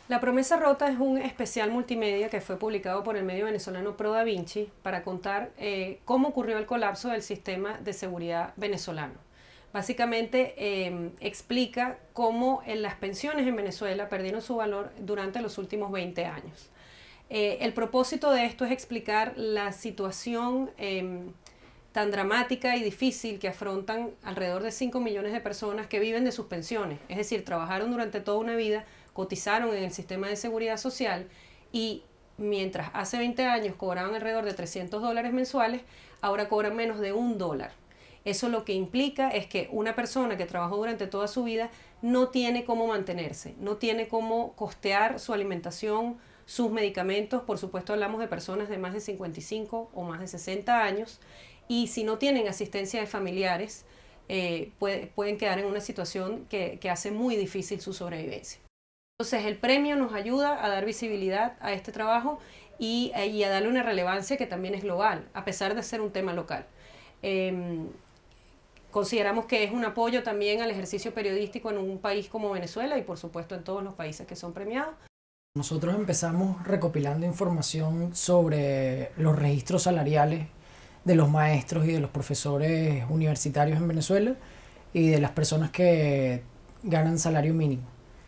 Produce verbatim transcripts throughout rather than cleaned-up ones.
La promesa rota es un especial multimedia que fue publicado por el medio venezolano Pro Da Vinci para contar eh, cómo ocurrió el colapso del sistema de seguridad venezolano. Básicamente eh, explica cómo en las pensiones en Venezuela perdieron su valor durante los últimos veinte años. Eh, el propósito de esto es explicar la situación eh, tan dramática y difícil que afrontan alrededor de cinco millones de personas que viven de sus pensiones, es decir, trabajaron durante toda una vida, cotizaron en el sistema de seguridad social y mientras hace veinte años cobraban alrededor de trescientos dólares mensuales, ahora cobran menos de un dólar. Eso lo que implica es que una persona que trabajó durante toda su vida no tiene cómo mantenerse, no tiene cómo costear su alimentación, sus medicamentos. Por supuesto hablamos de personas de más de cincuenta y cinco o más de sesenta años, y si no tienen asistencia de familiares, eh, puede, pueden quedar en una situación que, que hace muy difícil su sobrevivencia. Entonces el premio nos ayuda a dar visibilidad a este trabajo y, y a darle una relevancia que también es global, a pesar de ser un tema local. Eh, consideramos que es un apoyo también al ejercicio periodístico en un país como Venezuela y por supuesto en todos los países que son premiados. Nosotros empezamos recopilando información sobre los registros salariales de los maestros y de los profesores universitarios en Venezuela y de las personas que ganan salario mínimo.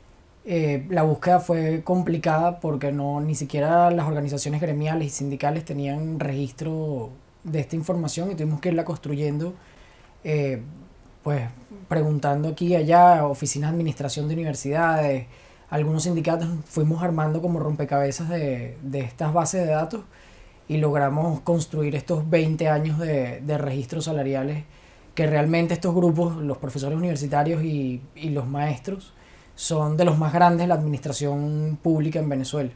Eh, la búsqueda fue complicada porque no, ni siquiera las organizaciones gremiales y sindicales tenían registro de esta información y tuvimos que irla construyendo, eh, pues preguntando aquí y allá, oficinas de administración de universidades, algunos sindicatos, fuimos armando como rompecabezas de, de estas bases de datos y logramos construir estos veinte años de, de registros salariales que realmente estos grupos, los profesores universitarios y, y los maestros, son de los más grandes de la administración pública en Venezuela.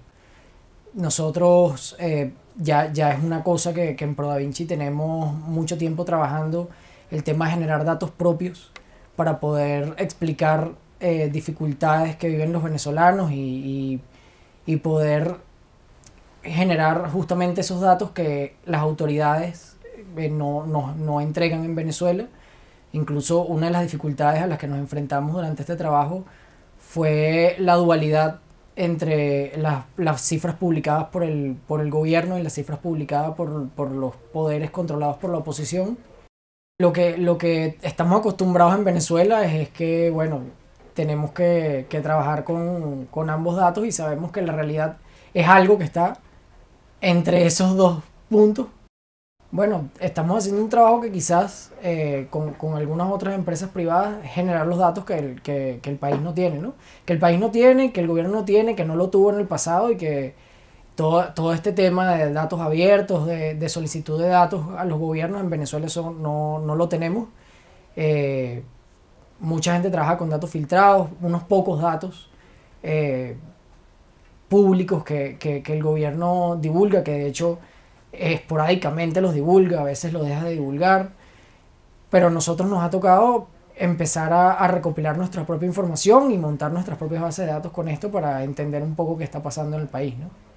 Nosotros eh, ya, ya es una cosa que, que en Pro Da Vinci tenemos mucho tiempo trabajando, el tema de generar datos propios para poder explicar eh, dificultades que viven los venezolanos y, y, y poder generar justamente esos datos que las autoridades eh, no, no, no entregan en Venezuela. Incluso una de las dificultades a las que nos enfrentamos durante este trabajo fue la dualidad entre las, las cifras publicadas por el, por el gobierno y las cifras publicadas por, por los poderes controlados por la oposición. Lo que, lo que estamos acostumbrados en Venezuela es, es que, bueno, tenemos que, que trabajar con, con ambos datos y sabemos que la realidad es algo que está entre esos dos puntos. Bueno, estamos haciendo un trabajo que quizás eh, con, con algunas otras empresas privadas generar los datos que el, que, que el país no tiene, ¿no? Que el país no tiene, que el gobierno no tiene, que no lo tuvo en el pasado y que todo, todo este tema de datos abiertos, de, de solicitud de datos a los gobiernos en Venezuela eso no, no lo tenemos. Eh, mucha gente trabaja con datos filtrados, unos pocos datos eh, públicos que, que, que el gobierno divulga, que de hecho esporádicamente los divulga, a veces los deja de divulgar, pero a nosotros nos ha tocado empezar a, a recopilar nuestra propia información y montar nuestras propias bases de datos con esto para entender un poco qué está pasando en el país, ¿no?